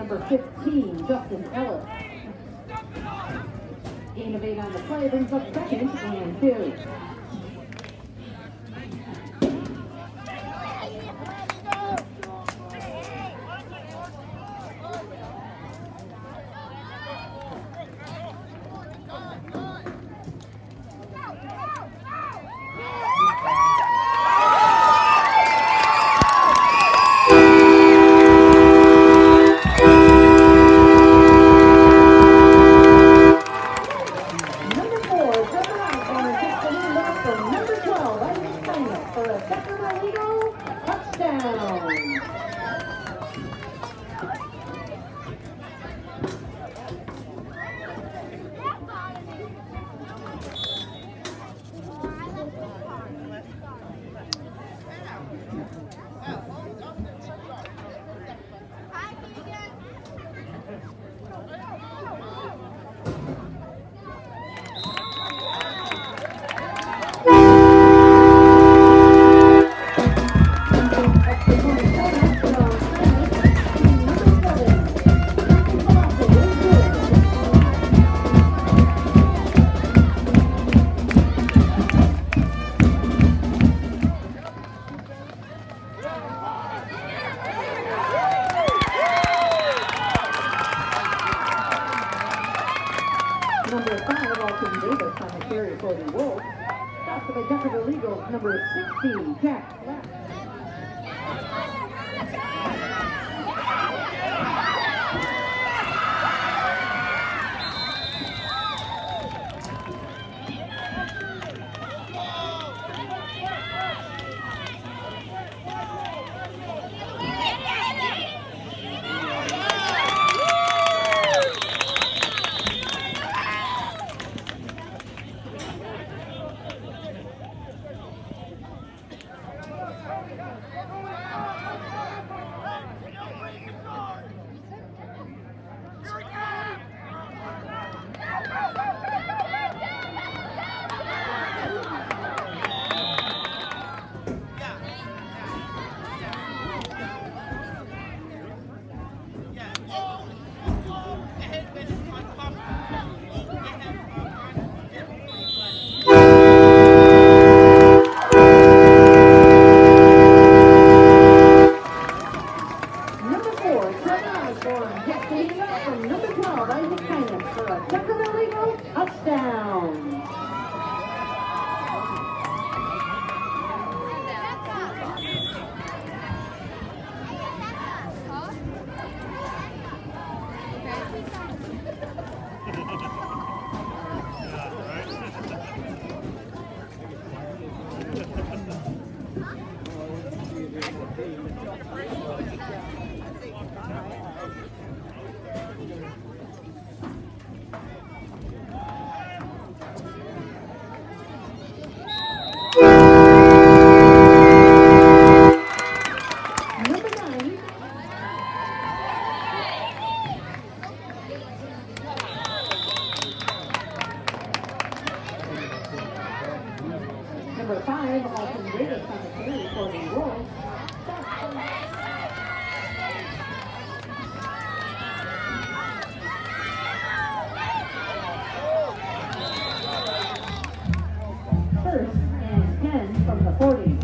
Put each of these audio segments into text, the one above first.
number 15, Justin Ellis. Gain of 8 on the play brings up second and 2. Number 5, Alton Davis on the carry for the Wolves. That's for the Deckerville Eagles, number 16, Jack Black. Number 5, Alton Davis on the carry for the Wolves. First and 10 from the 40.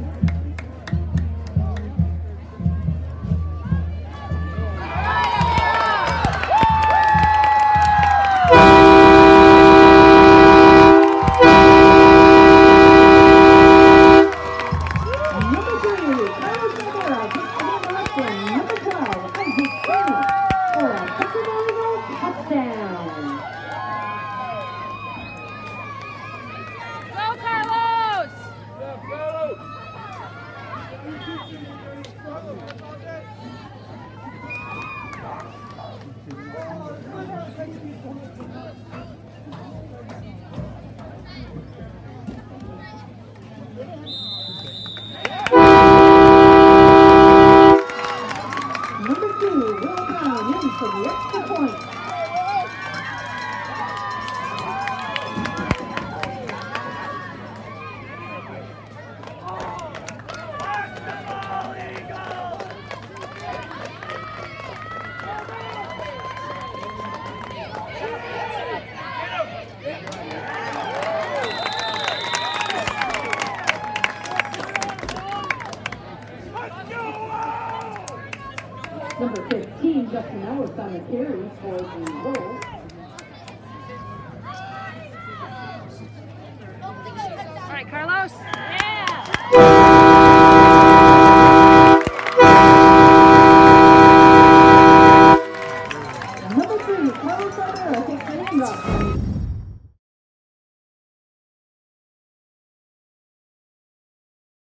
Number 15, Justin Ellis on the carry for the Wolves. All right, Carlos.